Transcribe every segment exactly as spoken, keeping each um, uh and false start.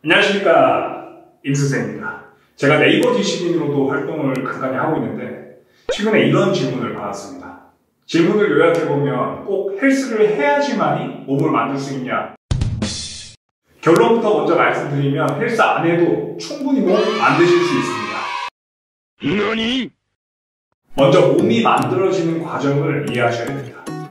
안녕하십니까, 임수생입니다. 제가 네이버 지식인으로도 활동을 간간히 하고 있는데 최근에 이런 질문을 받았습니다. 질문을 요약해보면 꼭 헬스를 해야지만이 몸을 만들 수 있냐? 결론부터 먼저 말씀드리면 헬스 안 해도 충분히 몸 만드실 수 있습니다. 너니? 먼저 몸이 만들어지는 과정을 이해하셔야 됩니다.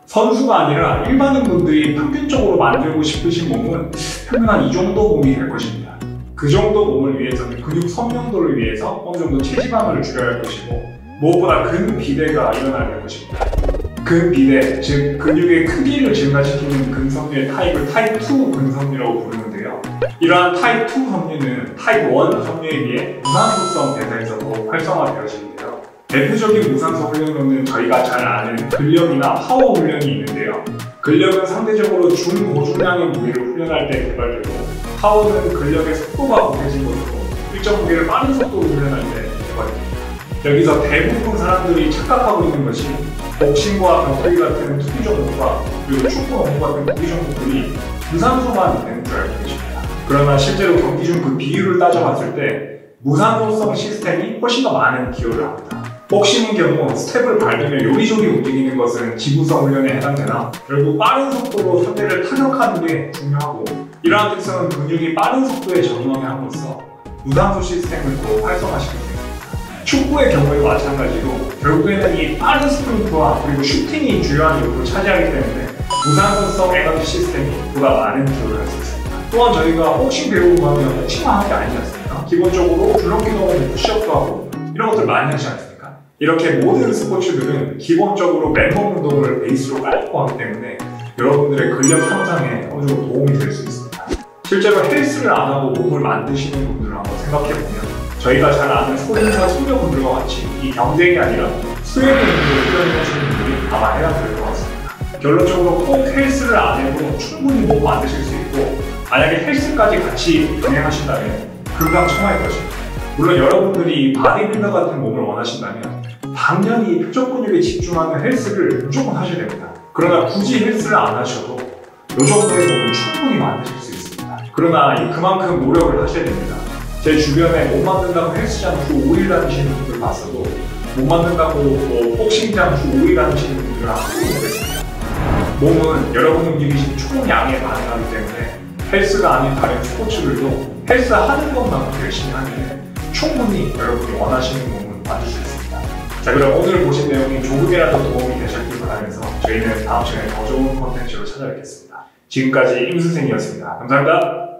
선수가 아니라 일반인 분들이 평균적으로 만들고 싶으신 몸은 평균 한 이 정도 몸이 될 것입니다. 그 정도 몸을 위해서는 근육 선명도를 위해서 어느 정도 체지방을 줄여야 할 것이고 무엇보다 근비대가 일어나야 할 것입니다. 근비대, 즉 근육의 크기를 증가시키는 근섬유의 타입을 타입 투 근섬유라고 부르는데요. 이러한 타입 투 섬유는 타입 원 섬유에 비해 무산소성 대사에서 더욱 활성화되어지는데요. 대표적인 무산소 훈련으로는 저희가 잘 아는 근력이나 파워 훈련이 있는데요. 근력은 상대적으로 중고중량의 무게를 훈련할 때 개발되고 파워는 근력의 속도가 급해진 것으로 일정 무게를 빠른 속도로 훈련할 때 개발됩니다. 여기서 대부분 사람들이 착각하고 있는 것이 복싱과 격투기 같은 투기 종목과 그리고 축구, 농구 같은 구기 종목들이 무산소만 되는 줄 알고 계십니다. 그러나 실제로 경기 중 그 비율을 따져봤을 때 무산소성 시스템이 훨씬 더 많은 기여를 합니다. 복싱의 경우 스텝을 밟으며 요리조리 움직이는 것은 지구성 훈련에 해당되나 결국 빠른 속도로 상대를 타격하는 게 중요하고 이러한 특성은 근육이 빠른 속도에 적응하게 함으로써 무산소 시스템을 또 활성화시키게 됩니다. 축구의 경우에도 마찬가지로 결국에는 이 빠른 스프린트와 그리고 슈팅이 주요한 요소를 차지하기 때문에 무산소성 에너지 시스템이 보다 많은 기여를 할 수 있습니다. 또한 저희가 복싱 배우고 하면 복싱만 하는 게 아니지 않습니까? 기본적으로 줄넘기도 하고 푸시업도 하고 이런 것들 많이 하지 않습니까? 이렇게 모든 스포츠들은 기본적으로 맨몸 운동을 베이스로 깔고 하기 때문에 여러분들의 근력 향상에 어느 정도 도움이 될 수 있습니다. 실제로 헬스를 안 하고 몸을 만드시는 분들을 한번 생각해보면 저희가 잘 아는 소림사 소녀분들과 같이 이 경쟁이 아니라 수행 운동을 훈련하시는 분들이 아마 해당될 것 같습니다. 결론적으로 꼭 헬스를 안 해도 충분히 몸 만드실 수 있고 만약에 헬스까지 같이 병행하신다면 금강첨화일 것입니다. 물론 여러분들이 바디빌더 같은 몸을 원하신다면 당연히 표적 근육에 집중하는 헬스를 무조건 하셔야 됩니다. 그러나 굳이 헬스를 안 하셔도 이 정도의 몸을 충분히 만드실 수 있습니다. 그러나 그만큼 노력을 하셔야 됩니다. 제 주변에 못 만든다고 헬스장 주 오 일 다니시는 분들 봤어도 못 만든다고 뭐 복싱장 주 오 일 다니시는 분들을 한 번도 못 뵀습니다. 몸은 여러분이 움직이신 총량에 반응하기 때문에 헬스가 아닌 다른 스포츠들도 헬스 하는 것만큼 열심히 하면 충분히 여러분이 원하시는 몸을 만들 수 있습니다. 자, 그럼 오늘 보신 내용이 조금이라도 도움이 되셨길 바라면서 저희는 다음 시간에 더 좋은 콘텐츠로 찾아뵙겠습니다. 지금까지 임수생이었습니다. 감사합니다.